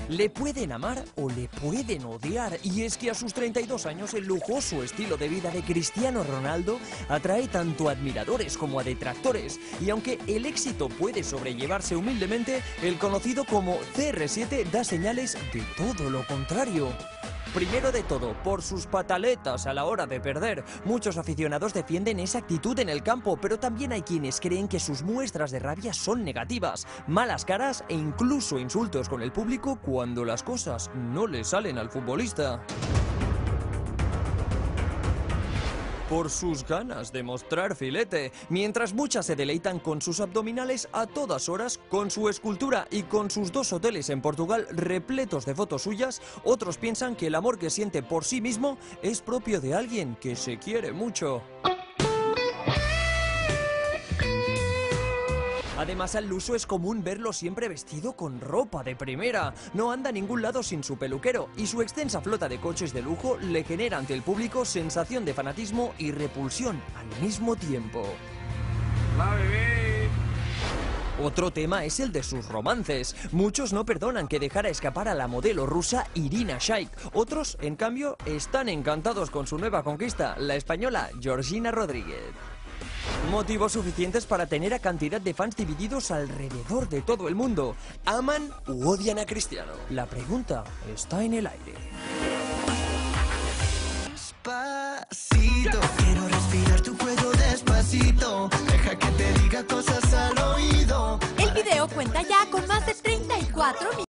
Le pueden amar o le pueden odiar, y es que a sus 32 años el lujoso estilo de vida de Cristiano Ronaldo atrae tanto a admiradores como a detractores, y aunque el éxito puede sobrellevarse humildemente, el conocido como CR7 da señales de todo lo contrario. Primero de todo, por sus pataletas a la hora de perder. Muchos aficionados defienden esa actitud en el campo, pero también hay quienes creen que sus muestras de rabia son negativas, malas caras e incluso insultos con el público cuando las cosas no le salen al futbolista. Por sus ganas de mostrar filete, mientras muchas se deleitan con sus abdominales a todas horas, con su escultura y con sus 2 hoteles en Portugal repletos de fotos suyas, otros piensan que el amor que siente por sí mismo es propio de alguien que se quiere mucho. Además, al Luso es común verlo siempre vestido con ropa de primera. No anda a ningún lado sin su peluquero, y su extensa flota de coches de lujo le genera ante el público sensación de fanatismo y repulsión al mismo tiempo. ¡Va, bebé! Otro tema es el de sus romances. Muchos no perdonan que dejara escapar a la modelo rusa Irina Shayk. Otros, en cambio, están encantados con su nueva conquista, la española Georgina Rodríguez. Motivos suficientes para tener a cantidad de fans divididos alrededor de todo el mundo. ¿Aman u odian a Cristiano? La pregunta está en el aire. Despacito, quiero respirar tu cuello despacito. Deja que te diga cosas al oído. El video cuenta ya con más de 34 millones